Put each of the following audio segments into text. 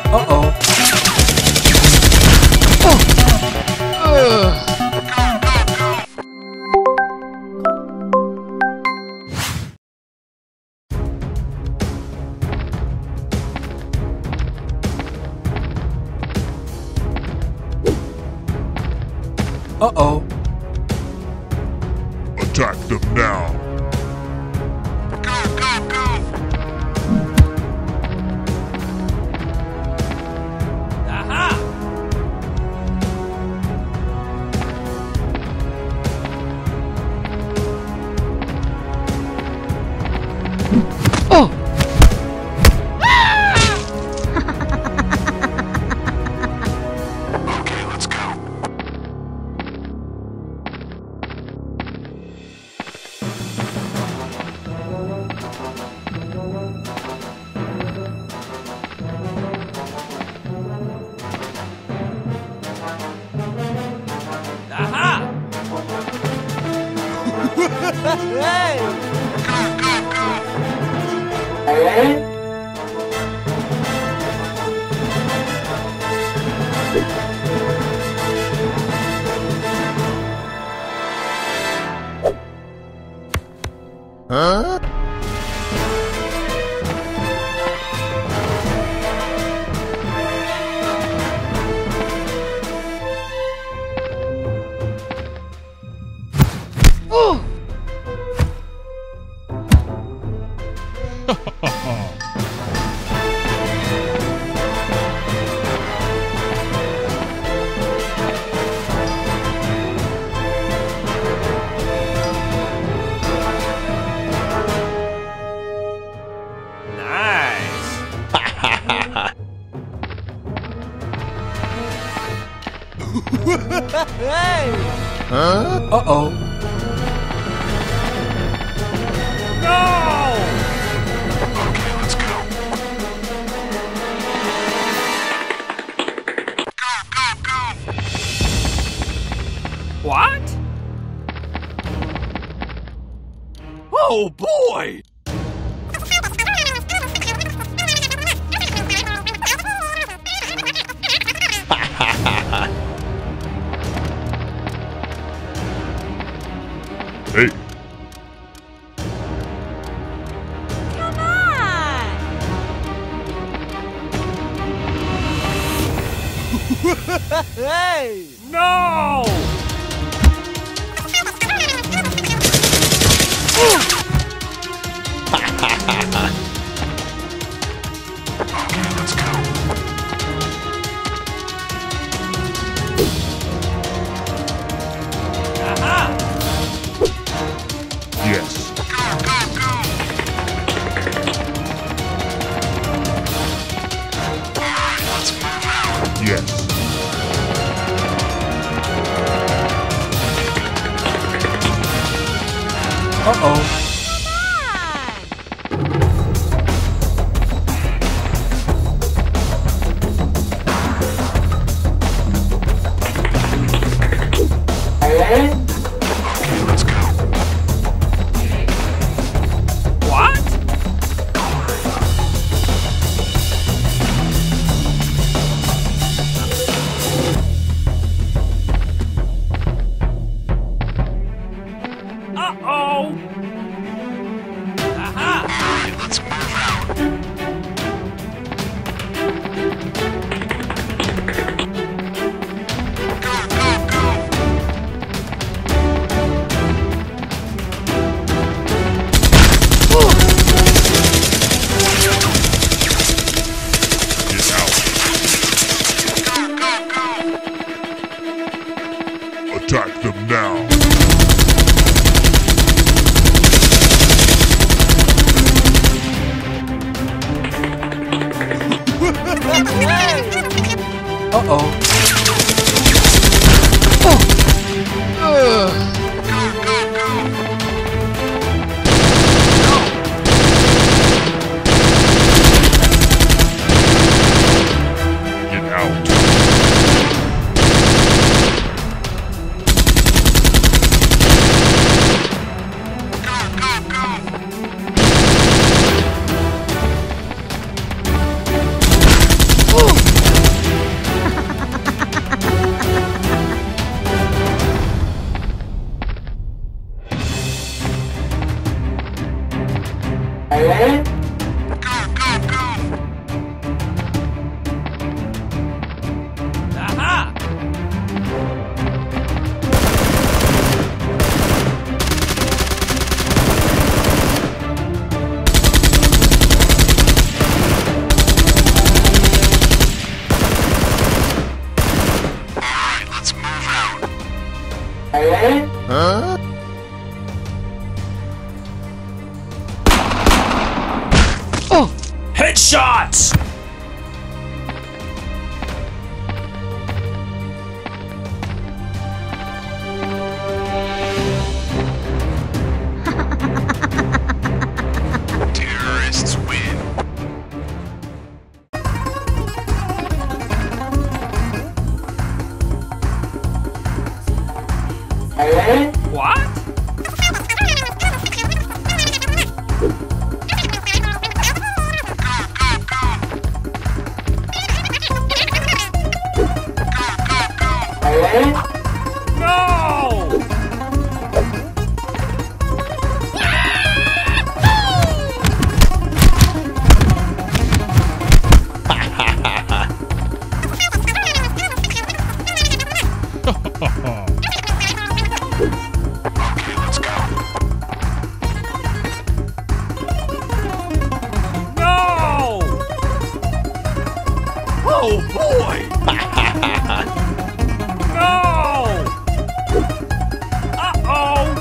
Uh-oh. Uh-oh. Attack them now. Aha! Oh! Okay, let's go. Aha! Hey! Huh? Oh! Hey! Huh? Uh-oh. No! Okay, let's go. Go! What? Oh, boy! Hey. Come on! Hey! No! Okay, let's go. Aha! Yes. Go! Alright, let's move out. Yes. Uh-oh. Okay, let's go. What? Uh-oh! Aha! Alright, let's move out. Go! Get out. Go! Attack them now. Uh-oh. Get out. Go! Headshots! Terrorists win. What? No! Okay, let's go. No! Oh boy! No! Uh-oh!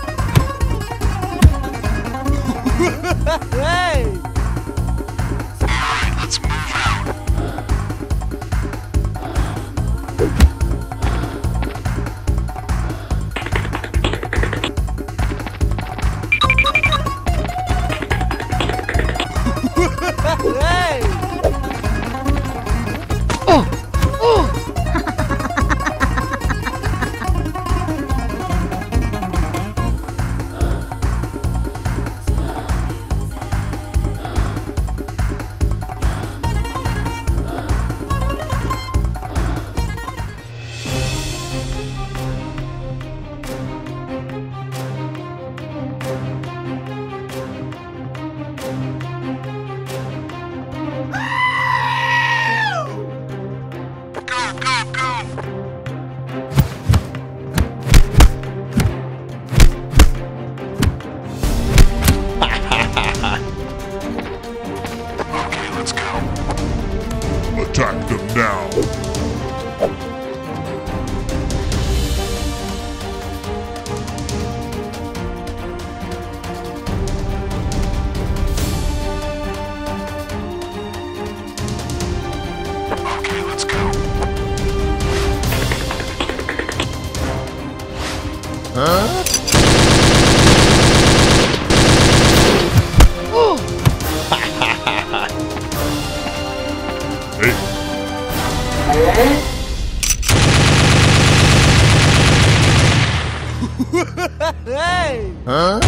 Hey! Alright, let's move out. Hey! Go, go, go. Okay, let's go. Attack them now. Okay, let's go. Hey! Go,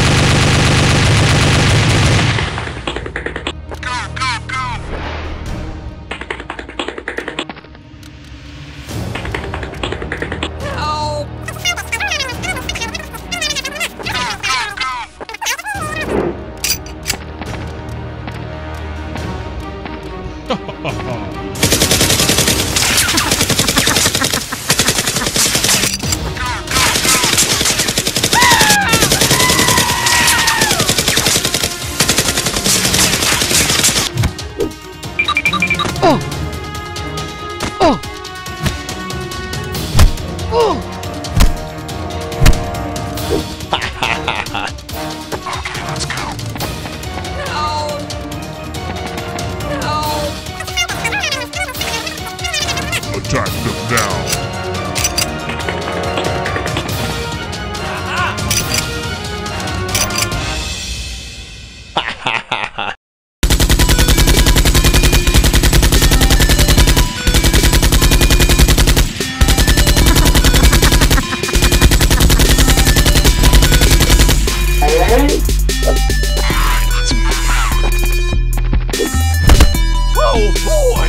go, go. Help! Okay, let's go. No! No! Attack them now. Oh boy!